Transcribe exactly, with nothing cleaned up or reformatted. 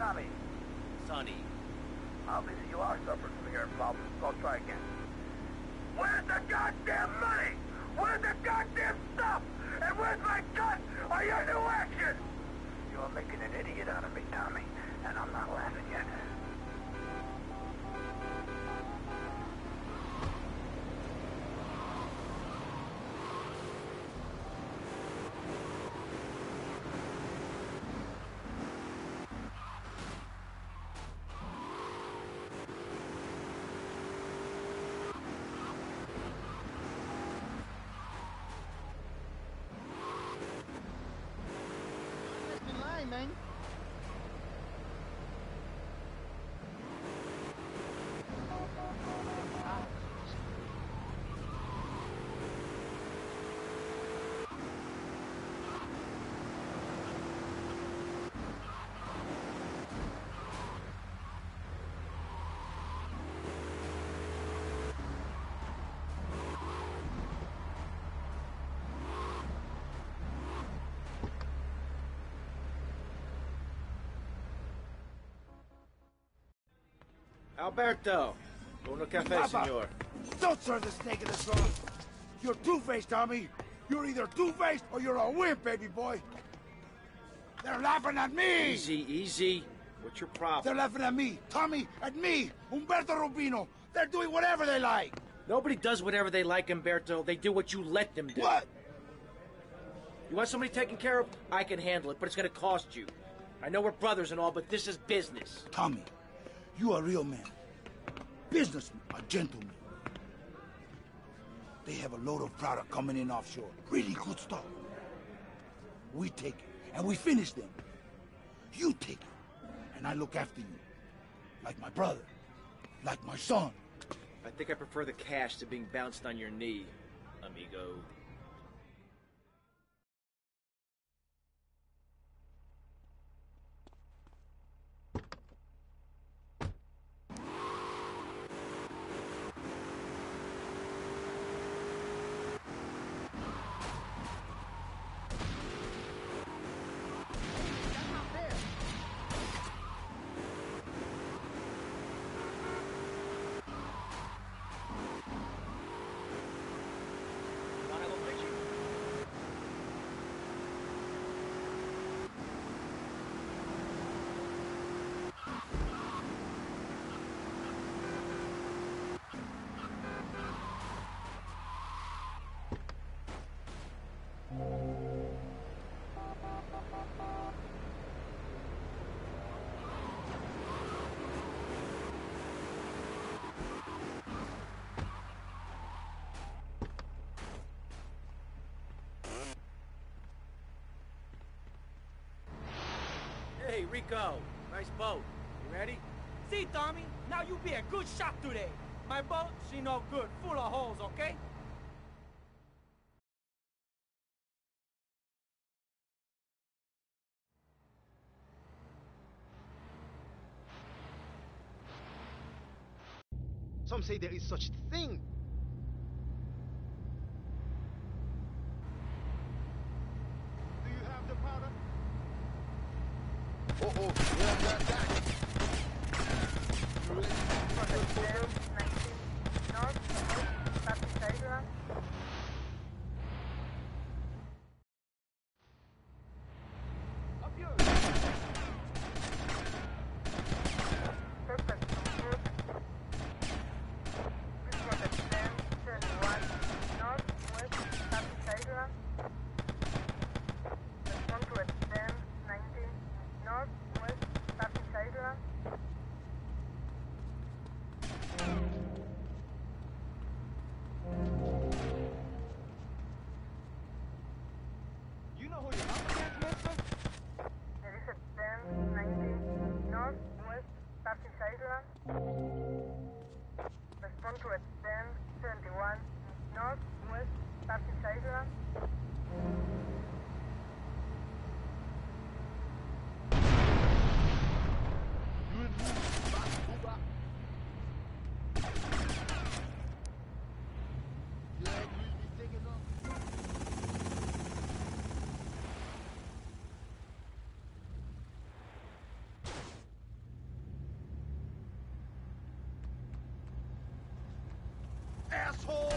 Tommy. Sonny. Obviously you are suffering from hearing problems, so I'll try again. Where's the goddamn money? Where's the goddamn stuff? And where's my gun? Are your new action? You're making an idiot out of me, Tommy, and I'm not laughing yet. Man. Alberto! Uno cafe, Papa, senor. Don't serve the snake in the straw! You're two-faced, Tommy! You're either two-faced or you're a wimp, baby boy! They're laughing at me! Easy, easy. What's your problem? They're laughing at me! Tommy, at me! Umberto Rubino! They're doing whatever they like! Nobody does whatever they like, Umberto. They do what you let them do. What? You want somebody taken care of? I can handle it, but it's gonna cost you. I know we're brothers and all, but this is business. Tommy, you are a real man. Businessman, a gentleman. They have a load of product coming in offshore. Really good stuff. We take it, and we finish them. You take it, and I look after you. Like my brother. Like my son. I think I prefer the cash to being bounced on your knee, amigo. Hey, Rico. Nice boat. You ready? See, Tommy? Now you be a good shot today. My boat, she no good. Full of holes, okay? Some say there is such thing. Do you have the powder? Oh, oh, yeah, that, that. You ready? nineteen North, West, Tapicadra. Up here. Perfect. This was at ten, turn right, North, West, Tapicadra. Respond to at ten, nineteen North, West, Tapicadra. asshole!